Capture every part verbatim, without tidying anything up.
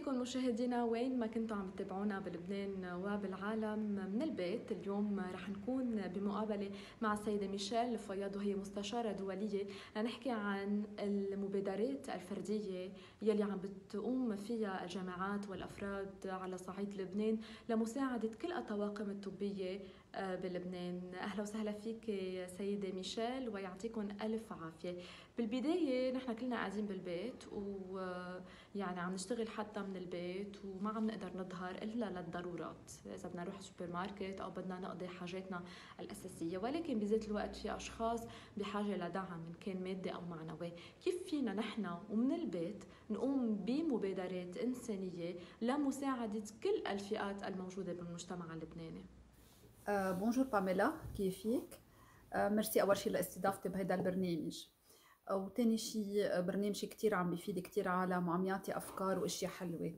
فيكم مشاهدينا وين ما كنتوا عم تتابعونا بلبنان وبالعالم من البيت. اليوم رح نكون بمقابلة مع السيدة ميشيل فياض وهي مستشارة دولية لنحكي عن المبادرات الفردية يلي عم بتقوم فيها الجامعات والأفراد على صعيد لبنان لمساعدة كل الطواقم الطبية بلبنان. أهلا وسهلا فيك سيدة ميشيل ويعطيكم ألف عافية. بالبداية نحن كلنا قاعدين بالبيت ويعني عم نشتغل حتى من البيت وما عم نقدر نظهر إلا للضرورات، إذا بدنا نروح السوبر ماركت أو بدنا نقضي حاجاتنا الأساسية، ولكن بذات الوقت في أشخاص بحاجة لدعم من كان مادي أو معنوي. كيف فينا نحن ومن البيت نقوم بمبادرات إنسانية لمساعدة كل الفئات الموجودة بالمجتمع اللبناني؟ آه، بونجور باميلا، كيفك؟ آه، ميرسي أول شي لاستضافتي بهيدا البرنامج. وتاني شي آه، برنامجي كتير عم بيفيد كتير عالم وعم يعطي أفكار وأشياء حلوة.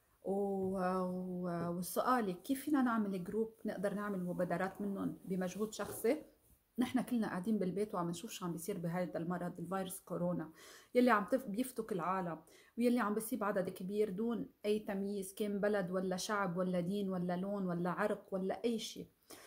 والسؤال كيف فينا نعمل جروب نقدر نعمل مبادرات منهم بمجهود شخصي؟ نحن كلنا قاعدين بالبيت وعم نشوف شو عم بيصير بهذا المرض الفيروس كورونا يلي عم بيفتك العالم ويلي عم بيصيب عدد كبير دون أي تمييز، كان بلد ولا شعب ولا دين ولا لون ولا عرق ولا أي شيء.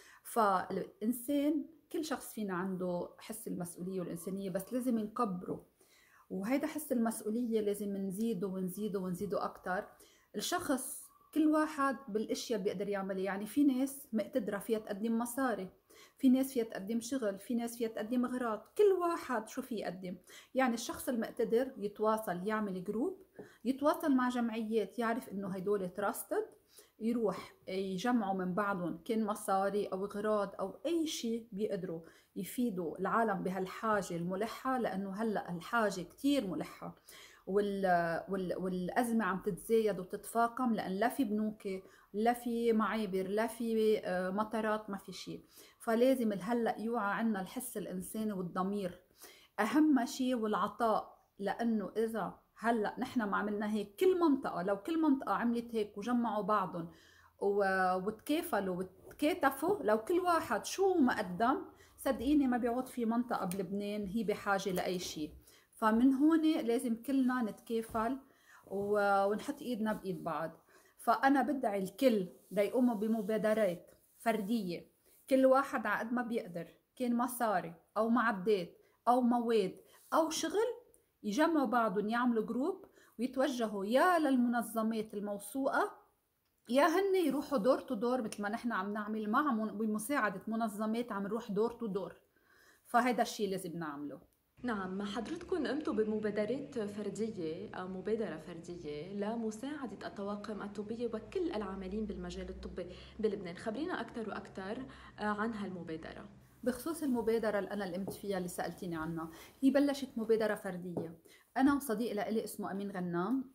فالإنسان كل شخص فينا عنده حس المسؤولية والإنسانية، بس لازم نكبره، وهيدا حس المسؤولية لازم نزيده ونزيده ونزيده أكتر. الشخص كل واحد بالاشياء بيقدر يعملها، يعني في ناس مقتدرة فيها تقدم مصاري، في ناس فيها تقدم شغل، في ناس فيها تقدم اغراض، كل واحد شو في يقدم. يعني الشخص المقتدر يتواصل، يعمل جروب، يتواصل مع جمعيات، يعرف انه هدول تراستد، يروح يجمعوا من بعضهم كان مصاري او اغراض او اي شيء بيقدروا يفيدوا العالم بهالحاجة الملحة، لانه هلأ الحاجة كتير ملحة وال... وال... والأزمة عم تتزايد وتتفاقم، لأن لا في بنوك، لا في معابر، لا في مطارات، ما في شيء. فلازم هلأ يوعى عنا الحس الإنساني والضمير أهم شيء، والعطاء. لأنه إذا هلأ نحن ما عملنا هيك، كل منطقة لو كل منطقة عملت هيك وجمعوا بعضهم وتكافلوا وتكاتفوا، لو كل واحد شو ما قدم، صدقيني ما بيعود في منطقة بلبنان هي بحاجة لأي شيء. فمن هون لازم كلنا نتكافل ونحط ايدنا بايد بعض. فانا بدعي الكل ليقوموا بمبادرات فرديه، كل واحد على قد ما بيقدر، كان مصاري او معدات او مواد او شغل، يجمعوا بعضهم، يعملوا جروب ويتوجهوا يا للمنظمات الموثوقه، يا هن يروحوا دور تو دور مثل ما نحن عم نعمل معهم بمساعده منظمات، عم نروح دور تو دور. فهذا الشيء لازم نعمله. نعم، حضرتكم قمتوا بمبادرات فردية أو مبادرة فردية لمساعدة الطواقم الطبية وكل العاملين بالمجال الطبي بلبنان. خبرينا أكثر وأكثر عن هالمبادرة. بخصوص المبادرة اللي أنا اللي قمت فيها اللي سألتيني عنها، هي بلشت مبادرة فردية. أنا وصديق لإلي اسمه أمين غنام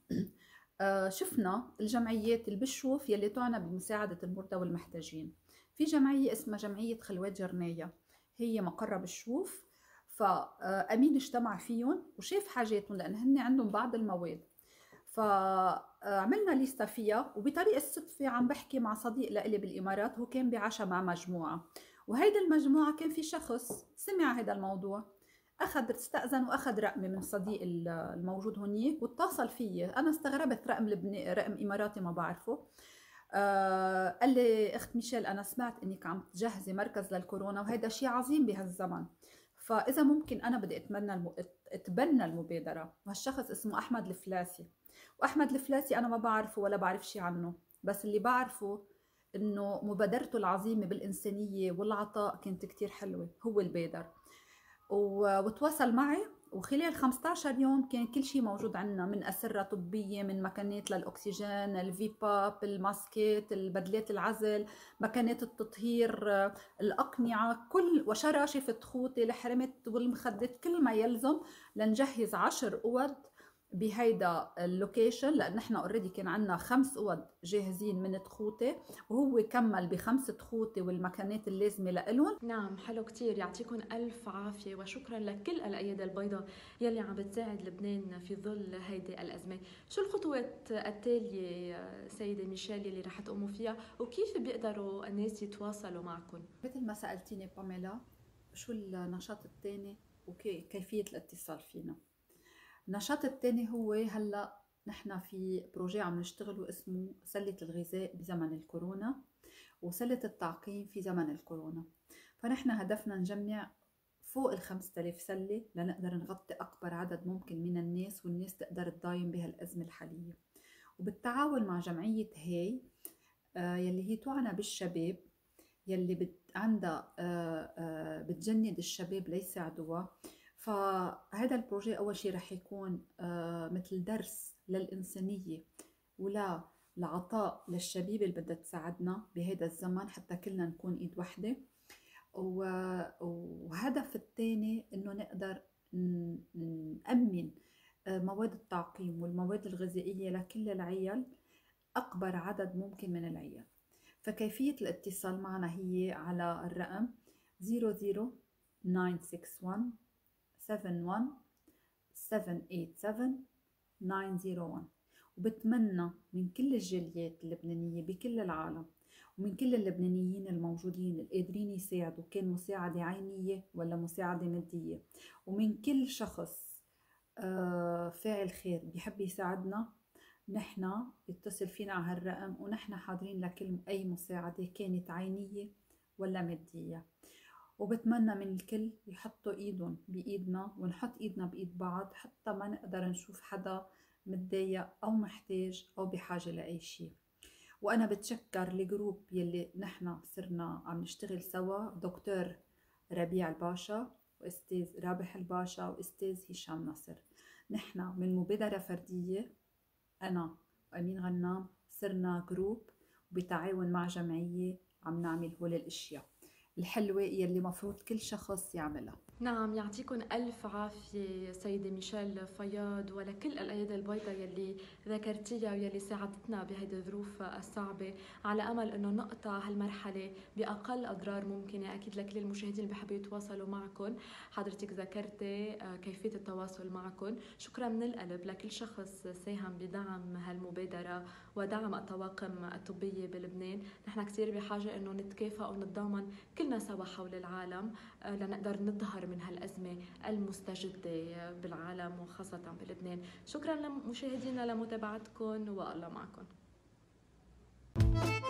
شفنا الجمعيات اللي بتشوف يلي تعنى بمساعدة المرضى والمحتاجين. في جمعية اسمها جمعية خلوات جرنية، هي مقرها بالشوف. فأمين اجتمع فيهم وشاف حاجاتهم، لأن هن عندهم بعض المواد. فعملنا ليستا فيها، وبطريقة صدفة عم بحكي مع صديق لإلي بالإمارات، هو كان بعشا مع مجموعة، وهيدا المجموعة كان في شخص سمع هذا الموضوع، أخذ استأذن وأخذ رقمي من صديق الموجود هنيك واتصل فيي. أنا استغربت، رقم لبناني، رقم إماراتي ما بعرفه. آه قال لي أخت ميشيل، أنا سمعت إنك عم تجهزي مركز للكورونا وهذا شيء عظيم بهالزمن، فإذا ممكن أنا بدي أتمنى الم... أتبنى المبادرة. وهالشخص اسمه أحمد الفلاسي، وأحمد الفلاسي أنا ما بعرفه ولا بعرف شيء عنه، بس اللي بعرفه إنه مبادرته العظيمة بالإنسانية والعطاء كانت كتير حلوة. هو البادر وتواصل معي، وخلال خمسة عشر يوم كان كل شيء موجود عندنا، من أسرة طبية، من مكانات للأكسجين، الفيباب، الماسكات، البدلات العزل، مكانات التطهير، الأقنعة، كل وشراشف خوذة، الحرمت والمخدات، كل ما يلزم لنجهز عشر أوض بهيدا اللوكيشن، لأن نحن اوريدي كان عندنا خمس أوض جاهزين من تخوته، وهو كمل بخمس تخوته والمكانات اللازمة لإلهم. نعم، حلو كتير، يعطيكم ألف عافية وشكرا لكل الأيادي البيضاء يلي عم بتساعد لبنان في ظل هيدي الأزمة. شو الخطوات التالية سيدة ميشيل يلي رح تقوموا فيها، وكيف بيقدروا الناس يتواصلوا معكم؟ مثل ما سألتيني باميلا شو النشاط الثاني وكيفية الاتصال فينا. النشاط الثاني هو هلا نحن في بروجي عم نشتغله اسمه سلة الغذاء بزمن الكورونا وسلة التعقيم في زمن الكورونا. فنحن هدفنا نجمع فوق ال خمسة آلاف سلة لنقدر نغطي أكبر عدد ممكن من الناس، والناس تقدر تدايم بهالأزمة الحالية. وبالتعاون مع جمعية هاي آه يلي هي تعنى بالشباب، يلي بت عندها آه آه بتجند الشباب ليساعدوها. فهذا البروجي أول شيء رح يكون آه مثل درس للإنسانية ولا العطاء للشبيبة اللي بدها تساعدنا بهذا الزمن حتى كلنا نكون إيد واحدة. وهدف الثاني إنه نقدر نأمن مواد التعقيم والمواد الغذائية لكل العيال، أكبر عدد ممكن من العيال. فكيفية الاتصال معنا هي على الرقم صفر صفر تسعة ستة واحد سبعة واحد سبعة ثمانية سبعة تسعة صفر واحد. وبتمنى من كل الجاليات اللبنانية بكل العالم ومن كل اللبنانيين الموجودين القادرين يساعدوا، كان مساعدة عينية ولا مساعدة مادية، ومن كل شخص فاعل خير بيحب يساعدنا، نحن يتصل فينا على هالرقم ونحن حاضرين لكل أي مساعدة كانت عينية ولا مادية. وبتمنى من الكل يحطوا إيدهم بإيدنا ونحط إيدنا بإيد بعض حتى ما نقدر نشوف حدا متضايق أو محتاج أو بحاجة لأي شيء. وأنا بتشكر الجروب يلي نحن صرنا عم نشتغل سوا، دكتور ربيع الباشا وأستاذ رابح الباشا وأستاذ هشام نصر. نحن من مبادرة فردية أنا وأمين غنام صرنا جروب بتعاون مع جمعية عم نعمل هول الأشياء الحلوة يلي مفروض كل شخص يعملها. نعم، يعطيكم ألف عافية سيدة ميشيل فياض ولكل الأيادي البيضاء يلي ذكرتيها ويلي ساعدتنا بهيدي الظروف الصعبة، على أمل أنه نقطع هالمرحلة بأقل أضرار ممكنة. أكيد لكل المشاهدين اللي بحبوا يتواصلوا معكم، حضرتك ذكرتي كيفية التواصل معكم. شكرا من القلب لكل شخص ساهم بدعم هالمبادرة ودعم الطواقم الطبية بلبنان. نحن كثير بحاجة أنه نتكافئ ونتضامن كلنا سوا حول العالم لنقدر نظهر من هالأزمة المستجدة بالعالم وخاصة بلبنان. شكرا لمشاهدينا لمتابعتكم والله معكم.